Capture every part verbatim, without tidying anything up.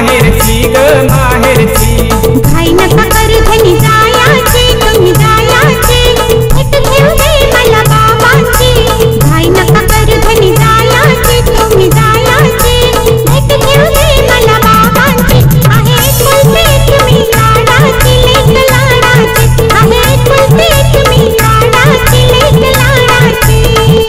माहेरची ग माहेरची। घाई नका करू धनी जायाचे तुम्ही जायाचे भेट घेऊ दे मला बाबांची। घाई नका करू धनी जायाचे तुम्ही जायाचे भेट घेऊ दे मला बाबांची। आहे कुलते तुम्ही लाडाची लेक लाडाची आहे कुलते तुम्ही लाडाची लेक लाडाची।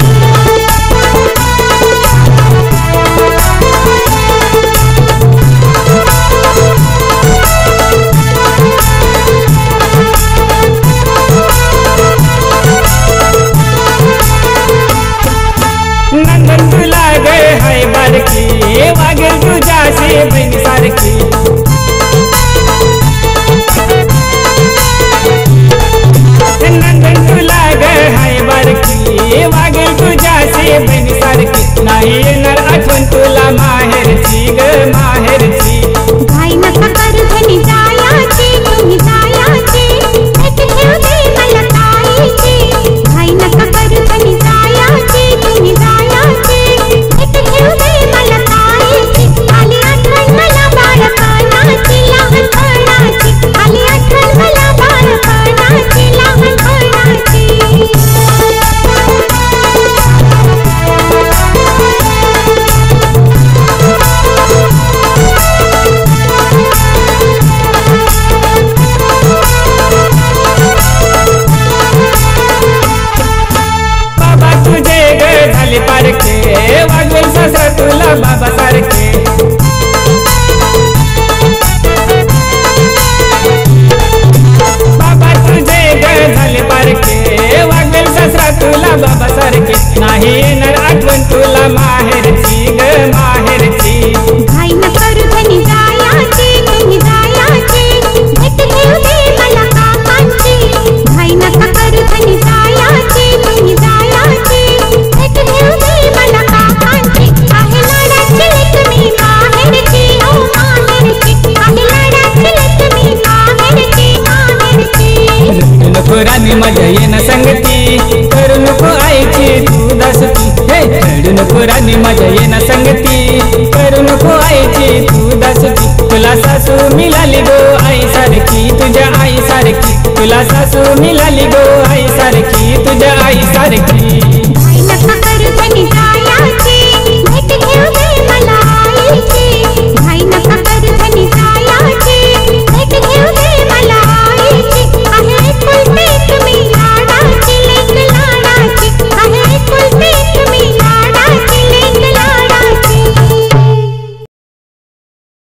नंदन तुला ग हाय बारकी वागेल तुझ्याशी बहीण सारखी। नंदन तुला ग हाय बारकी वागेल तुझ्याशी बहीण सारखी। नाही येणार आठवण तुला माहेरची ग माहेरची। घाई नका करू धनी जायाचे तुम्ही जायाचे भेट घेऊ दे मला ताईची। घाई नका करू धनी जायाचे तुम्ही जायाचे भेट घेऊ दे मला ताईची। आली आठवण मला बाळपणाची लहानपणाची आली आठवण मला बाळपणाची लहानपणाची। बाबा तुझे ग झाले पारखे वागवेल सासरा तुला बाबा सारखे। बाबा तुझे ग झाले पारखे वागवेल सासरा तुला बाबा सारखे। नाही येणार आठवण तुला माहेरची ग माहेरची। घाई नका करू धनी जायाचे तुम्ही जायाचे भेट घेऊ दे मला काकांची। घाई नका करू धनी जायाचे तुम्ही जायाचे भेट घेऊ दे मला काकांची। आहे लाडाची लेक मी माहेरची ओ माहेरची आहे लाडाची लेक मी माहेरची माहेरची। रडू नको राणी माझ्या येणं संगती करू नको आईची तू दासती। हे रडू नको राणी माझ्या येणं संगती करू नको आईची तू दासती। तुला सासू मिळाली गो आई सारखी तुझ्या आई सारखी। तुला सासू मिळाली गो आई सारखी तुझ्या आई सारखी।